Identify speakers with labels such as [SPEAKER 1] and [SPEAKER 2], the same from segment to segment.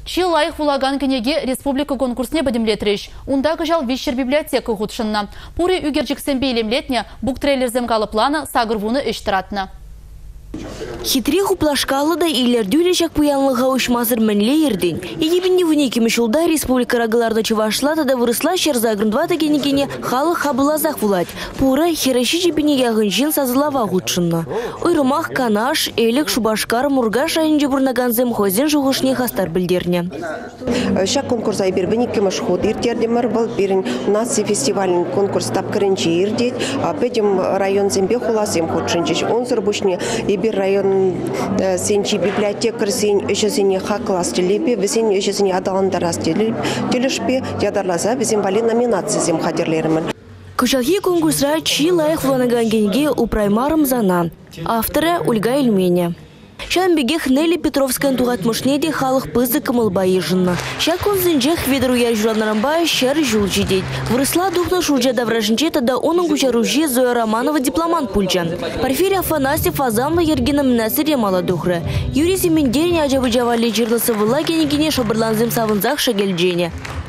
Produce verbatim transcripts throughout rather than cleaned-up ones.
[SPEAKER 1] Чи лайық вулаган кенеге республика конкурсне бәдімлетреш. Ундағы жал вещер библиотека ғутшынна. Пури үгерджіксен бейлемлетне бук трейлерзем плана сагырвуны іштіратына.
[SPEAKER 2] Хитри хуплашкалы да илердюлечек пуянлыға ұшмазыр мәнле ерден. Егебінде вүнеке мүшілда республика рағыларда чывашлата да вырысла шерзагрындвата кенегене халық хабылазақ вулать. Пуры хераши жебінеге ғынжин сазылава ғутшынна. Уйрымақ канаш, элік, шубашкар, мургаш айынжы бұрнаганзым хозин жуғышне хастар білдерне.
[SPEAKER 3] Шак конкурса айбер вүнеке мәшхуд иртердемір бұл берін нации фестивалін конкурс тапкірінче ирдет. Пәдем район зембе хуласым худшынчыш. Онсыр бұшне Ибир район сенчи библиотекар сен өшесіне хақлас телепе, весен өшесіне адаландарас телешпе, ядарласа весен бали номинация хадерлерімін.
[SPEAKER 2] Кушалхи конкурсра чи лайық ванаган генге упраймарым зана. Авторы Ольга Ильменя. Шанбегех Нелли Петровская тугатмышнеде халық пызы кымылбайы жынна. Шакон зінжех ведру я журанарамбай шер жул жидеть. Вырысла духна шурджа давражынче тада оның кучаружи Зоя Романова дипломант пульчан. Порфирий Афанасьев Азамла Ергена Мнасыре мала духры. Юрий Семендерни ажабы жавали жирлысы вылла кенегене шобырланзым савынзақ шагелджене.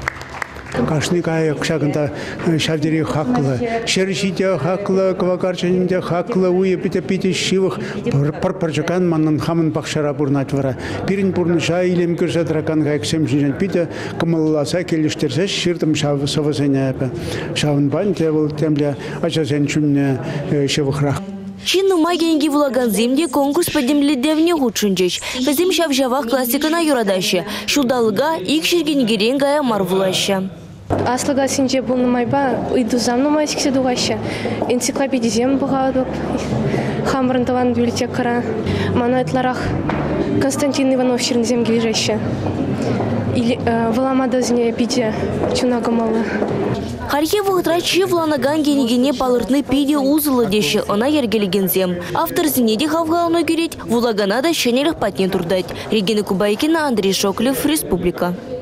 [SPEAKER 4] Кашникая кшагында шавдери хақлы, шершите хақлы, квакарчанінде хақлы, уе пите-пите шивых, парпарчакан маннан хамын бақшара бурнат вара. Пирин бурныша илем көрсе дракан ғайксем жинжан пите, кымылласа келіштерсе ширдым шавы совасыне әпі. Шавын банте бұл темле ачасен чүмне шевықрақ.
[SPEAKER 2] Чинну магенги вулаган земде конкурс подемли девне гучунчеш. Везим шавжавах классикана юрадаща. Шудалга икшергенгерен гая марвулаща.
[SPEAKER 5] Аслыга синже булны майба иду замну майсксе дугаща. Энциклопедизем бугадып. Хамрынтаван библиотекара. Манайтларах Константин Иванов ширнзем гилежаща. Или валамадазне пиде чунагамалы.
[SPEAKER 2] Харье вғытрачи вланаган генегене палыртны пиде узылы деші она ергелегензем. Автор зинеде хавғалыны керет, вулагана да шенелік патне турдать. Регина Кубайкина, Андрей Шоклев, Республика.